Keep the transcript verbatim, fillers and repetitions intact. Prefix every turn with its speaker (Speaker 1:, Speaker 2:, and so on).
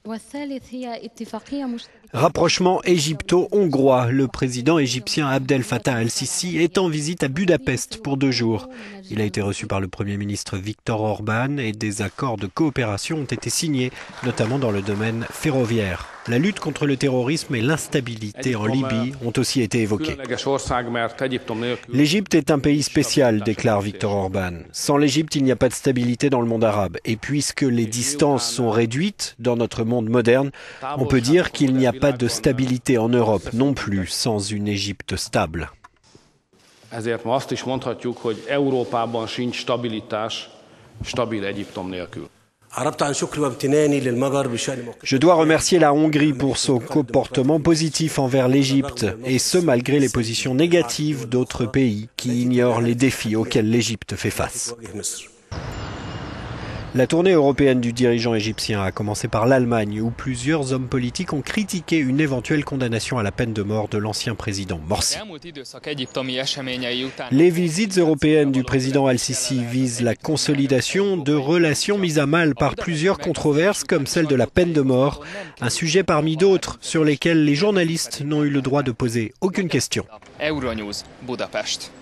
Speaker 1: Rapprochement égypto-hongrois. Le président égyptien Abdel Fattah al-Sisi est en visite à Budapest pour deux jours. Il a été reçu par le Premier ministre Viktor Orban et des accords de coopération ont été signés, notamment dans le domaine ferroviaire. La lutte contre le terrorisme et l'instabilité en Libye ont aussi été évoquées. L'Égypte est un pays spécial, déclare Viktor Orban. Sans l'Égypte, il n'y a pas de stabilité dans le monde arabe. Et puisque les distances sont réduites dans notre monde moderne, on peut dire qu'il n'y a pas de stabilité en Europe non plus sans une Égypte stable.
Speaker 2: Ezért ma azt is mondhatjuk, hogy Európában sincs stabilitás stabil Egyiptom nélkül.
Speaker 1: Je dois remercier la Hongrie pour son comportement positif envers l'Égypte, et ce malgré les positions négatives d'autres pays qui ignorent les défis auxquels l'Égypte fait face. La tournée européenne du dirigeant égyptien a commencé par l'Allemagne, où plusieurs hommes politiques ont critiqué une éventuelle condamnation à la peine de mort de l'ancien président Morsi. Les visites européennes du président al-Sisi visent la consolidation de relations mises à mal par plusieurs controverses comme celle de la peine de mort, un sujet parmi d'autres sur lesquels les journalistes n'ont eu le droit de poser aucune question.
Speaker 3: Euronews, Budapest.